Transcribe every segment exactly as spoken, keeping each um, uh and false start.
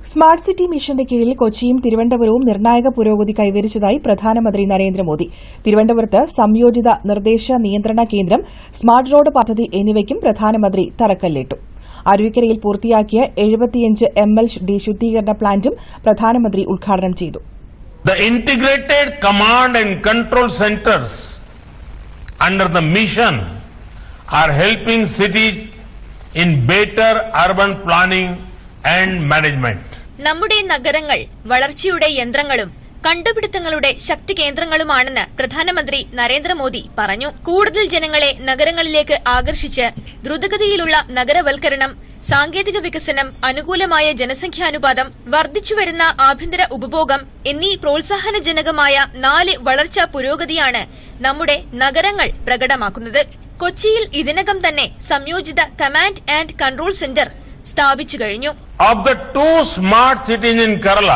Smart city മിഷന്റെ കീഴിൽ കൊച്ചിയും തിരുവനന്തപുരവും നിർണായക പുരോഗതി കൈവരിച്ചതായി പ്രധാനമന്ത്രി നരേന്ദ്രമോദി. തിരുവനന്തപുരത്ത് സംയോജിത നിർദ്ദേശ നിയന്ത്രണ കേന്ദ്രം, സ്മാർട്ട് റോഡ് പദ്ധതി എന്നിവയ്ക്കും പ്രധാനമന്ത്രി തറക്കല്ലിട്ടു. അരുവിക്കരയിൽ പൂർത്തിയാക്കിയ എഴുപത്തിയഞ്ച് എം എൽ ഡി ശുദ്ധീകരണ പ്ലാന്റും പ്രധാനമന്ത്രി ഉദ്ഘാടനം ചെയ്തു. The integrated command and control centers under the mission are helping cities in better urban planning and management. നമ്മുടെ നഗരങ്ങൾ വളർച്ചയുടെ യന്ത്രങ്ങളും കണ്ടുപിടുത്തങ്ങളുടെ ശക്തി കേന്ദ്രങ്ങളുമാണെന്ന് പ്രധാനമന്ത്രി നരേന്ദ്രമോദി പറഞ്ഞു. കൂടുതൽ ജനങ്ങളെ നഗരങ്ങളിലേക്ക് ആകർഷിച്ച് ദ്രുതഗതിയിലുള്ള നഗരവൽക്കരണം, സാങ്കേതിക വികസനം, അനുകൂലമായ ജനസംഖ്യാനുപാതം, വർദ്ധിച്ചുവരുന്ന ആഭ്യന്തര ഉപഭോഗം എന്നീ പ്രോത്സാഹനജനകമായ നാല് വളർച്ചാ പുരോഗതിയാണ് നമ്മുടെ നഗരങ്ങൾ പ്രകടമാക്കുന്നത്. കൊച്ചിയിൽ ഇതിനകം തന്നെ സംയോജിത കമാൻഡ് ആൻഡ് കൺട്രോൾ സെന്റർ സ്ഥാപിച്ചു കഴിഞ്ഞു. Of the two smart cities in Kerala,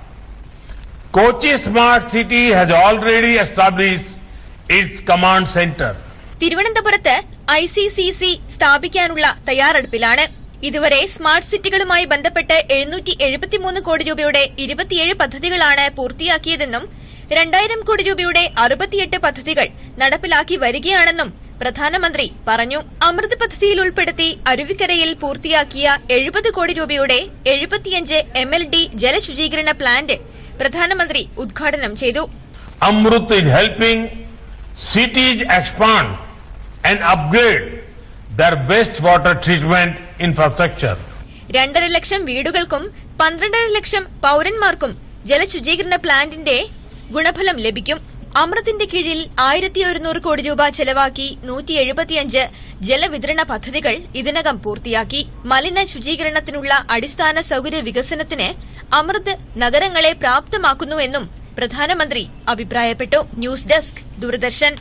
Kochi Smart City has already established its command center. തിരുവനന്തപുരത്ത് ഐ സി സി സി സ്ഥാപിക്കാനുള്ള തയ്യാറെടുപ്പിലാണ്. ഇതുവരെ സ്മാർട്ട് സിറ്റികളുമായി ബന്ധപ്പെട്ട് എഴുന്നൂറ്റി എഴുപത്തിമൂന്ന് കോടി രൂപയുടെ ഇരുപത്തിയേഴ് പദ്ധതികളാണ് പൂർത്തിയാക്കിയതെന്നും രണ്ടായിരം കോടി രൂപയുടെ അറുപത്തിയെട്ട് പദ്ധതികൾ നടപ്പിലാക്കി വരികയാണെന്നും പ്രധാനമന്ത്രി പറഞ്ഞു. അമൃത് പദ്ധതിയിൽ ഉൾപ്പെടുത്തി അരുവിക്കരയിൽ പൂർത്തിയാക്കിയ എഴുപത് കോടി രൂപയുടെ എഴുപത്തിയഞ്ച് എം എൽ ഡി ജലശുചീകരണ പ്ലാന്റ് പ്രധാനമന്ത്രി ഉദ്ഘാടനം ചെയ്തു. Amrut is helping cities expand and upgrade their wastewater treatment infrastructure. രണ്ടര ലക്ഷം വീടുകൾക്കും പന്ത്രണ്ടര ലക്ഷം പൌരന്മാർക്കും ജലശുചീകരണ പ്ലാന്റിന്റെ ഗുണഫലം ലഭിക്കും. അമൃത്തിന്റെ കീഴിൽ ആയിരത്തി ഒരുന്നൂറ് കോടി രൂപ ചെലവാക്കി നൂറ്റി എഴുപത്തിയഞ്ച് ജലവിതരണ പദ്ധതികൾ ഇതിനകം പൂർത്തിയാക്കി. മലിന ശുചീകരണത്തിനുള്ള അടിസ്ഥാന സൌകര്യ വികസനത്തിന് അമൃത് നഗരങ്ങളെ പ്രാപ്തമാക്കുന്നുവെന്നും പ്രധാനമന്ത്രി അഭിപ്രായപ്പെട്ടു. News desk, Doordarshan.